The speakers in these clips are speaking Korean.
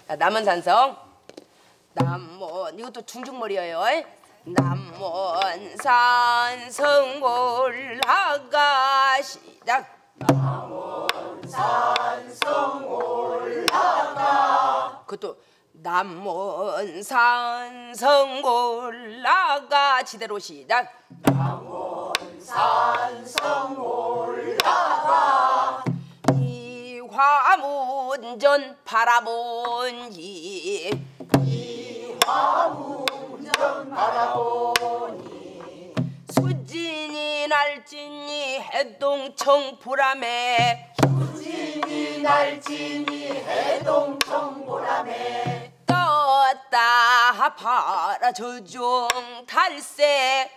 남원산성. 남원 이것도 중중머리예요. 남원산성 올라가 시작. 남원산성 올라가. 그것도 남원산성 올라가 지대로 시작. 남원산성 올라가. 이화문전 바라보니 이화문전 바라보니 수진이 날진이 해동청 보람에 수진이 날진이 해동청 보람에 떴다 봐라 저종 달새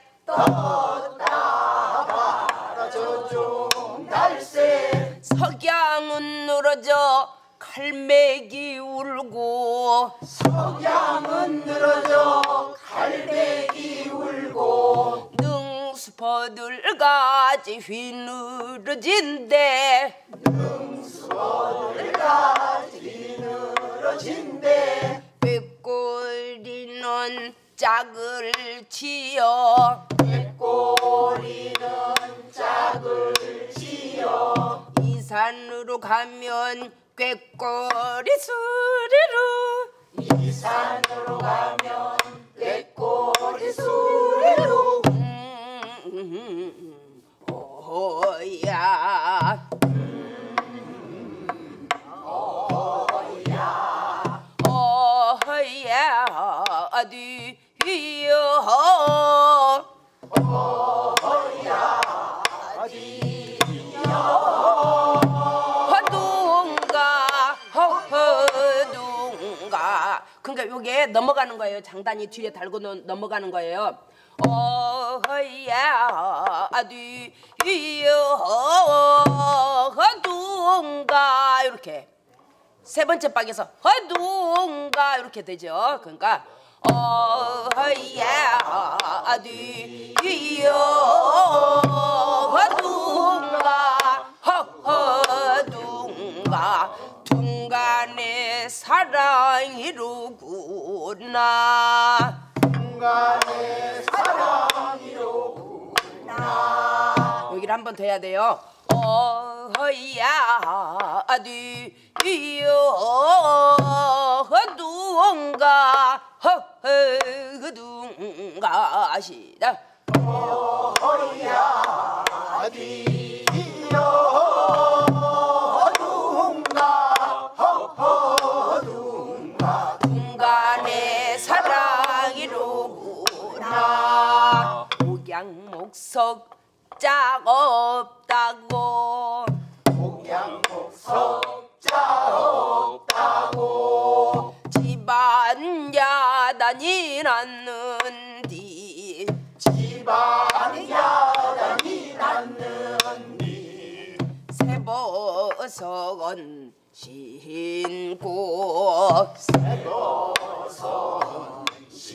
떴다 봐라 저종 달새 석양은 늘어져 갈매기 울고 석양은 늘어져 갈매기 울고 능수퍼들까지 휘늘어진대 능수퍼들까지 휘늘어진대 꾀꼬리는 짝을 지어 꾀꼬리는 짝을 지어 이 산으로 가면 꾀꼬리 소리로 이 산으로 가면 꾀꼬리 소리로 오야 오야 어디요 오야 어디요 허둥가 허둥가 그러니까 요게 넘어가는 거예요. 장단이 뒤에 달고 넘어가는 거예요. 어야 어디요 허둥가 이렇게 세 번째 박에서 허둥가 이렇게 되죠. 그러니까 어야 어디요 허둥가 허둥가 둥간의 사랑이로구나 중간에 사랑이로구나 여기를 한 번 더 해야 돼요. 어야 어디요 허둥가 허둥가 시작. 어야 어디요 허둥가 허둥가 둥간의 사랑이로구나 목양목석 짝 없다고 목양목석 자 없다고 집안 야단이 났는디 집안 야단이 났는디 새버석은 신고 새버선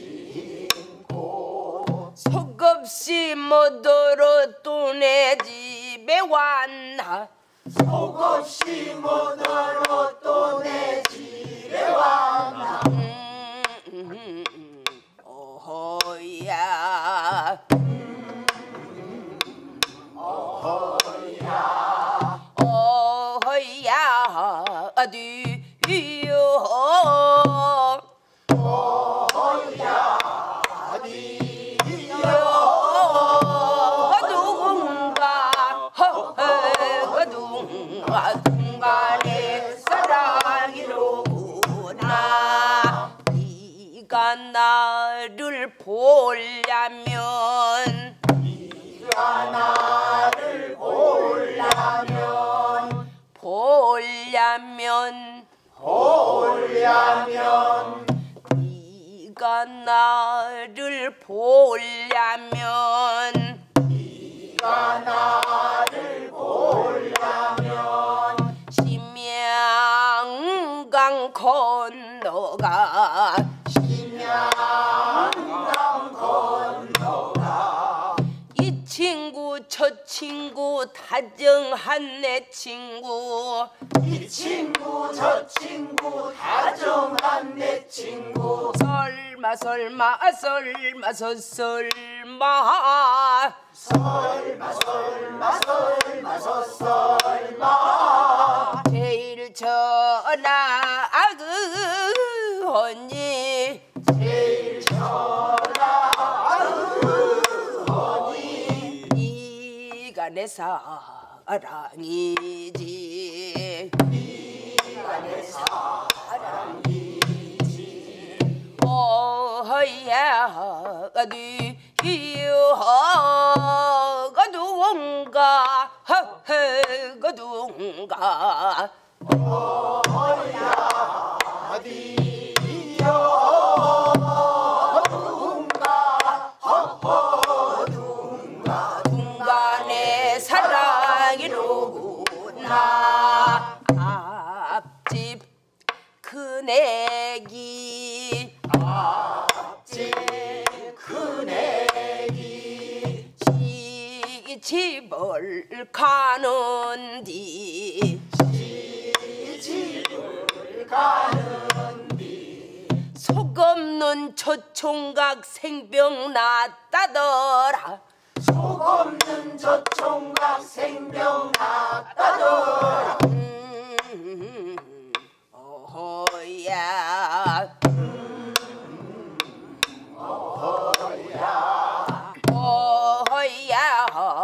신고 속없이 못들어 또 내 집에 왔나 속없이 못들어 또 내 집에 왔나 어허야 어허야 어디요 어야 어디요 허둥가 허둥가 둥간의 사랑이로구나 네가 나를 보려면 네가 나를 보려면 네가 나를 보려면 네가 나를 보려면 심양강 건너가 심양강 건너가 이 친구 저 친구 친구 다정한 내 친구 이 친구 저 친구 다정한 내 친구 설마 설마 설마 설마 제일 전화 언니 제일 네가 내 사랑이지 네가 내 사랑이지 어야 어디가 누군가 허허가 누군가 어야 어디여 누군가 허허 누군가 누군가 내 사랑이로구나 앞집 큰애기 앞집 큰애기 시집을 가는디 시집을 가는디 속 없는 초총각 생병 났다더라 속 없는 저 총각 생명 났다더라 어허야 어허야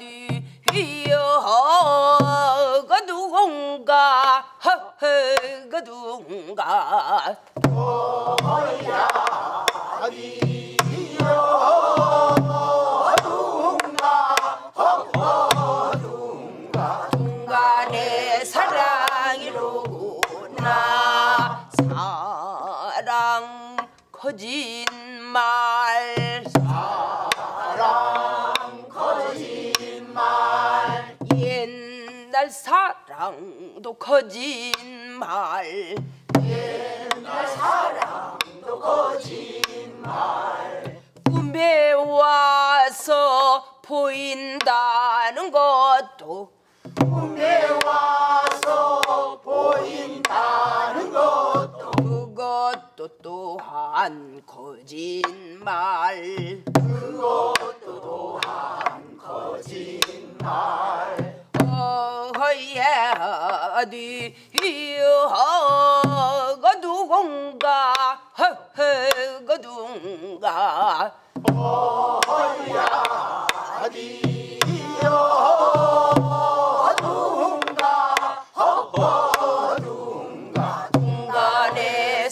어디여가 누군가 허허가 누군가 어야 어디여 누군가 허허 누군가 누군가 내 사랑이로구나 사랑 거짓말 사랑 거짓말 옛날 사랑도 거짓말 옛날 사랑도 거짓말 꿈에 와서 보인다는 것도 꿈에 와서 보인다는 것도 그것도 또한 거짓말 그것도 또한 거짓말 어허야 어디여가 누군가 허허가 누군가 어야 어디여 누군가 허허 누군가 누군가 내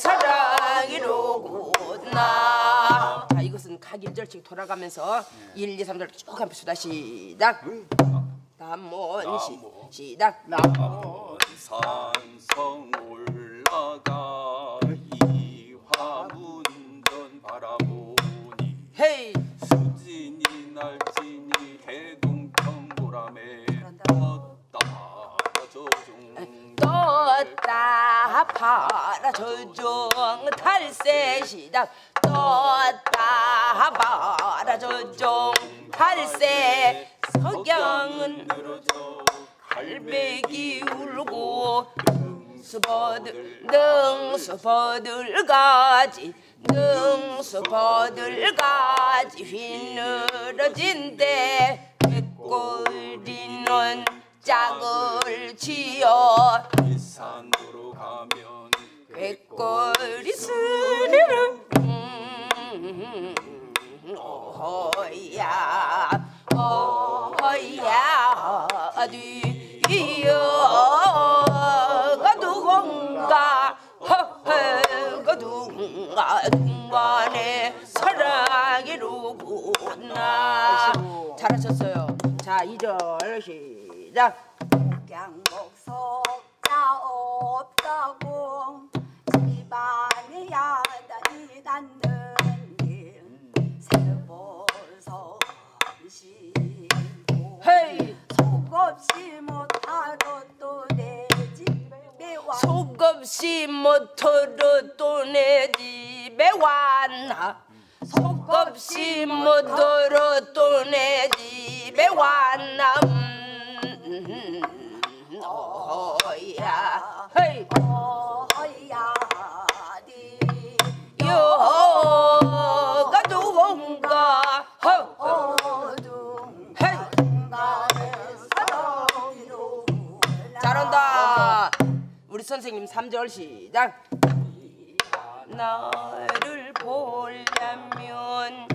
사랑이로구나 자 이것은 각 1절씩 돌아가면서 1, 2, 3절 쭉 한번 봅시다 시작 남원 시작 산성 올라가 이화문전 바라보니 헤이 수진이 날진이 해동평보람에 떴다 저종 떴다 봐라 저종 탈세 시작 떴다 봐라 저종 탈세 석양은 늘어져 갈매기 울고 능수버들가지 능수버들가지 휘늘어진대 뱃꼬리는 짝을 지어 일산으로 가면 뱃꼬리 스르르 어허야 어허야 어디여가 누군가 허허가 누군가 누군가의 사랑이로구나 잘하셨어요. 자 2절 시작 목양목석자 없다고 집안에 야단이 났는데 새보서 신고 헤이 속없이 못하러 또 내 집에 와 속없이 모터로 또 내 집에 왔나 속없이 모터로 또 내 집에 왔나 선생님 3절 시작. 나를 보려면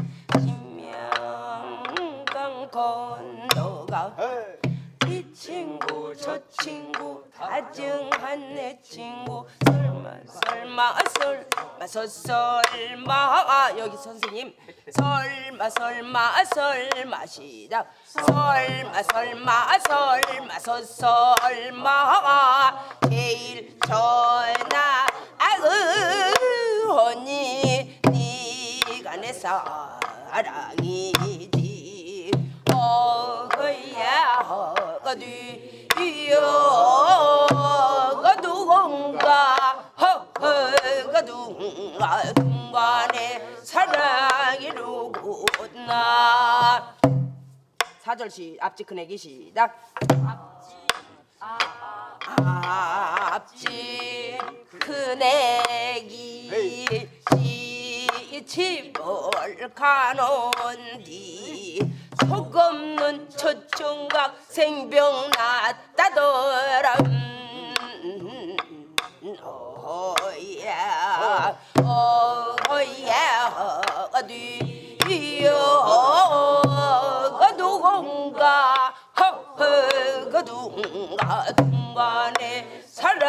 김양강 건너가 이 친구 저 친구 다정한 내 친구 설마 여기 선생님 설마 시작. 설마 제일 전화 언니 네가 내 사랑이지. 어거야 어거뒤여 어두공가 허허가 둥간에 사랑이 누구나. 4절시 앞지 크내기 시작. 앞지 크내기 시집을 가는디 속없는 초총각 생병 났다더라. 어디여 누군가 둥간에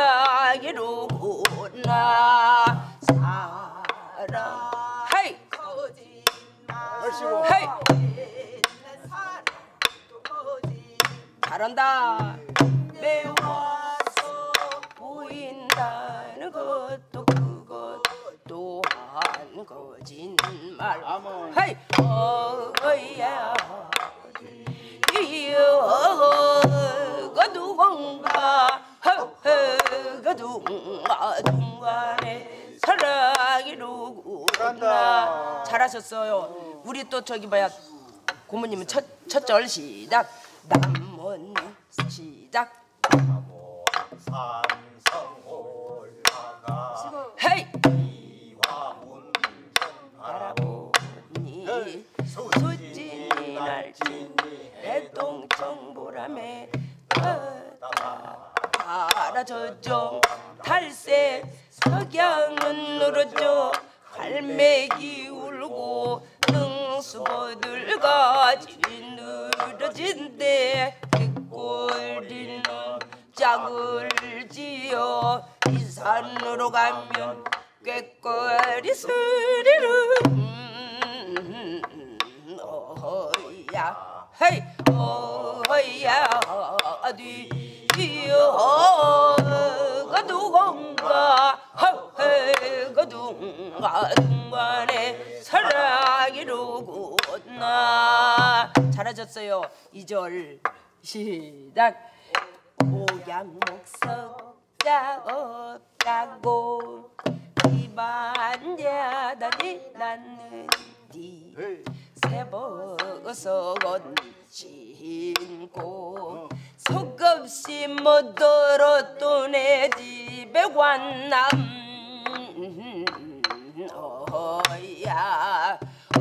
사랑이로구나. 사랑 헤이 헤이 잘한다. 매워서 보인다는 것도 그것도 한 거짓말. 헤이 어야 이어가 누군가 허허가 둥간에 사랑이로구나. 잘하셨어요. 우리 또 저기 뭐야 고모님은 첫 절 시작. 남문 시작. 산성 올라가 헤이 이화문 바라보니 수진이 날진이 해동청보람에 알아저죠. 달새 석양은 늘어져 갈매기 울고 능수보들 가지 늘어진대 뒷골리는 짝을 지어 이 산으로 가면 꾀꼬리 소리를 어허야 헤이 어허야 어디여가 누군가 허허가 둥간에 사랑이로구나. 잘하셨어요. 2절 시작. 오양목석자 없다고 이반야단이 났는디 새버섯 신고 속없이 못 들었던 내 집에 관남. 어허야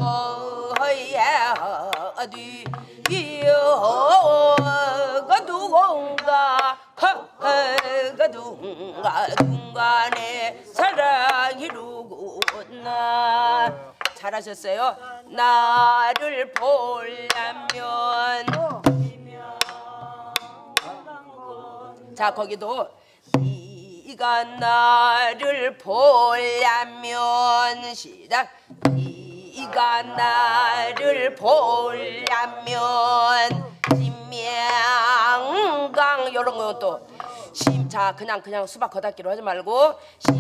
어디여가 누군가 허허가 둥간에 사랑이로구나. 잘하셨어요. 나를 보려면 자 거기도 네가 나를 보려면 시작. 네가 나를 보려면 심명강 요런 것도 자 그냥 수박 거닫기로 하지 말고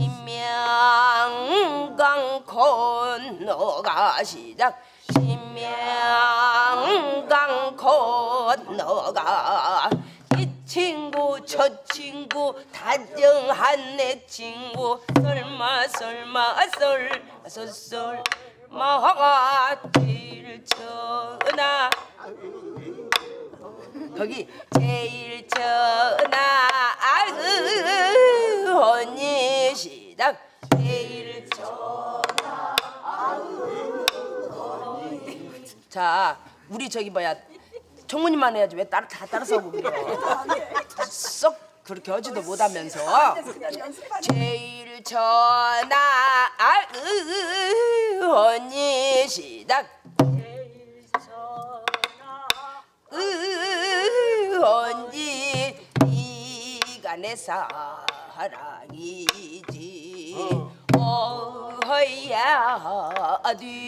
심명강 건너가 시작. 심명강 건너가 이 친구 저 친구 다정한 내 친구 설마 제일 전화 거기 제일 전화 언니 시작. 제일 전화 자 우리 저기 뭐야 총무님만 해야지 왜 다 따라서 하고 그래요. 쏙 그렇게 하지도 못하면서 제일 전하 언니 시작 언니 네가 내 사랑이지 어허야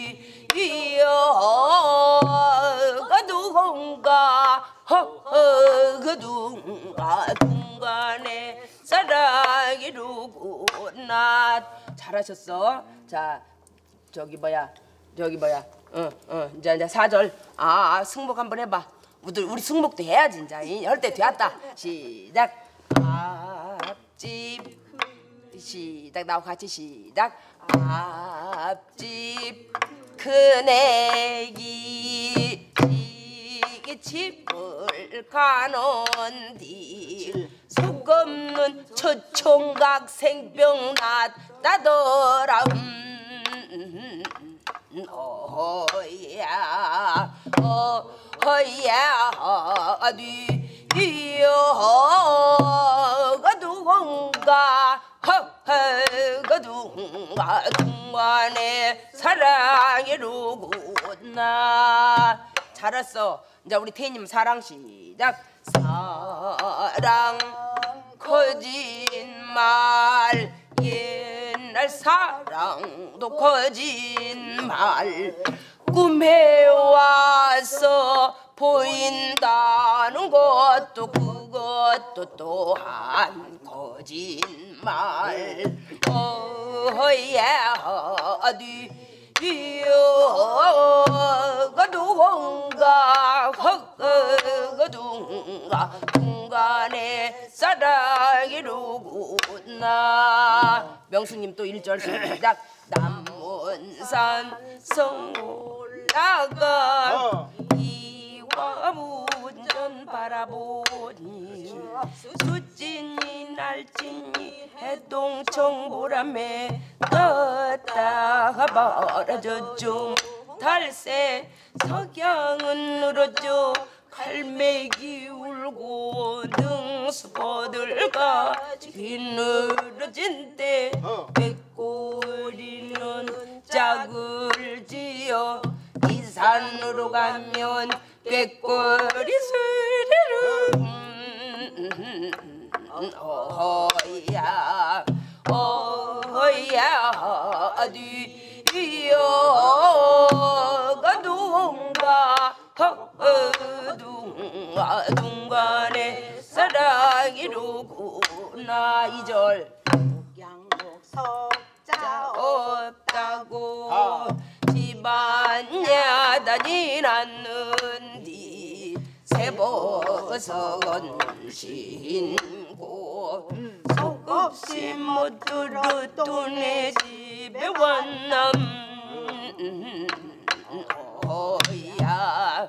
뒤여가 누군가 그 누군가 중간에 사랑이 누구나 잘하셨어. 자 저기 뭐야 이제 4절 승복 한번 해봐. 우리 승복도 해야지 이제 할 때 되었다. 시작 앞집 시작 나하고 같이 시작 앞집 큰애기 이게 집을 가는디 속 없는 처총각 생병 났다더라 어허야 뒤여가 누군가 그 누군가 중간에 사랑이 누구나 잘했어. 이제 우리 태희님 사랑 시작 사랑 거짓말 옛날 사랑도 거짓말 꿈에 와서 보인다는 것도 그것도 또한 거짓말 어허야 뒤여가 누군가 그 누군가 중간에 사랑이 누구나 명수님 또 1절 시작 남문산 성 올라가 이화문전 바라보니 수진이 날진이 해동청 보람에 떴다가 벌어졌죠 달새 석양은 늘었죠 갈매기 울고 능수포들가 뒤늘어진 때 백골이는 짝을 지어 이 산으로 가면 백골이 스르르 어허야 뒤여가 누군가 중간에 사랑이 누구나 2절 양목석자 없다고 집안 야단이 났는디 새버석은 신고 속없이 못 들었던 내 집에 왔남 어야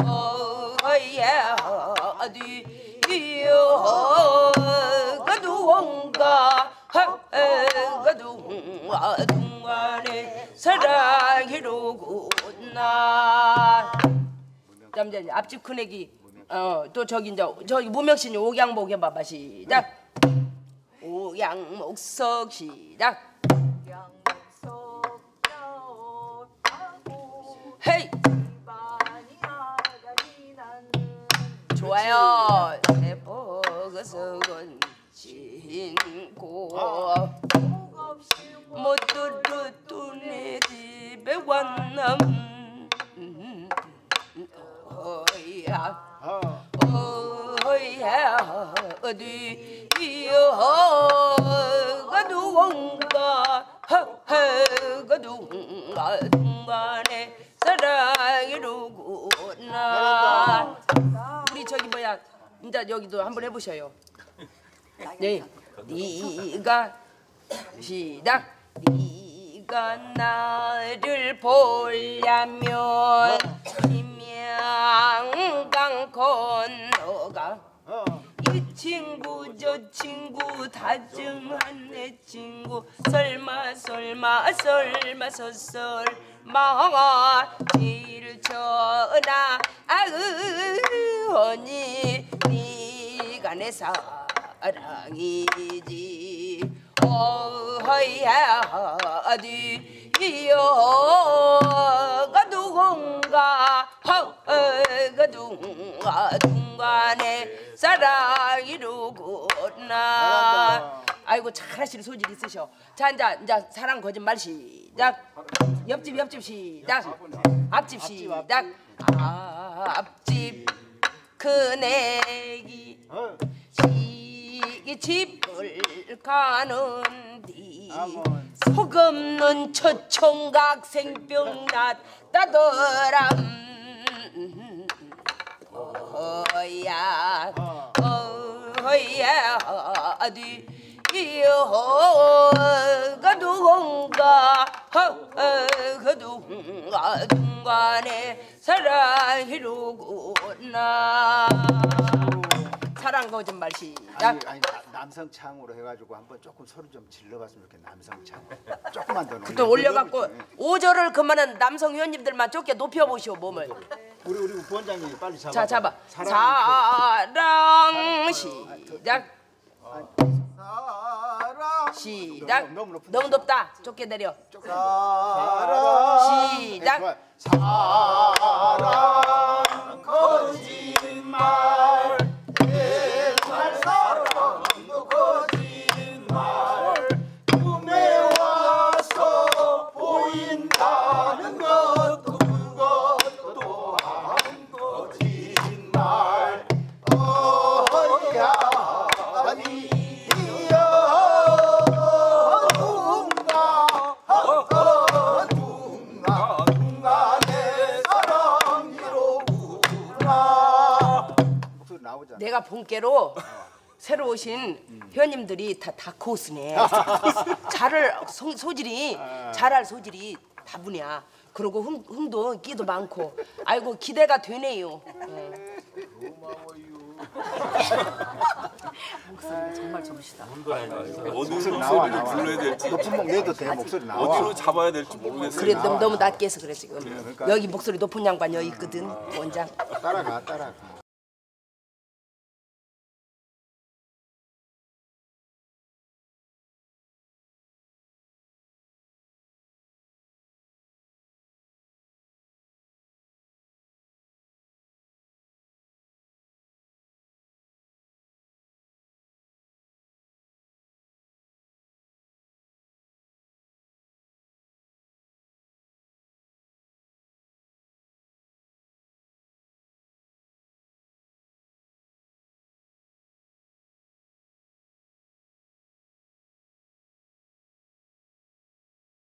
뒤여가 누군가 그 누군가 중간에 사랑이 누구나 잠깐 앞집 큰애기 또 저기 이제 저기 무명신 옥양목 해봐봐 시작 옥양목석 시작 양목석자 없다고 헤이 집안이 야단이 났는 좋아요 새버석은 신고 속없이 못 들었던 내 집에 왔남 어야 어디여가 누군가 그 누군가 중간에 사랑이 누구나 우리 저기 뭐야 이제 여기도 한번 해보셔요. 네, 네가 시작 네가 나를 보려면 김양강 건너가 이 친구 저 친구 다정한 내 친구 설마 제일 전하 언니 네가 내 사랑 사랑이지 어야디여가 누군가 허가 누군가 중간에 사랑이로구나. 아이고 잘하시는 소질 있으셔. 자 이제 사랑 거짓말 시작. 옆집 시작. 앞집 시작. 앞집 큰애기 시집을 가는디 속없는 처총각 생병 났다더람 어야 뒤여가 누군가 그 누군가 중간에 사랑이로구나. 사랑 거짓말 시작. 아니 남성 창으로 해가지고 한번 조금 소리 좀 질러봤으면 좋겠네. 남성 창 조금만 더 또 올려갖고 5절을 그만한 남성 회원님들만 좁게 높여보시오 몸을. 우리 부원장님 빨리 잡아. 자 잡아. 사랑 시작. 사랑 시작. 너무 높은데. 너무 높다. 좁게 내려. 사랑 시작. 사랑 거짓말 옛날 사랑도 거짓말 꿈에 와서 보인다는 것도 그것 또한 거짓말 어야 아니여 누군가 내 사랑이로구나. 목소리 나오잖아. 내가 본께로 새로 오신 회원님들이 다 다크호스네. 소질이 잘할 소질이 다분이야. 그리고 흥도 끼도 많고. 아이고 기대가 되네요. 목소리 정말 좋으시다. 어디로 나와, 소리를 나와. 불러야 될지 높은 목 내도 돼. 목소리 나와. 어디로 잡아야 될지 모르겠어요. 그래 너무 낮게 해서 그래 지금. 그러니까. 여기 목소리 높은 양반 여기 있거든 원장. 따라가.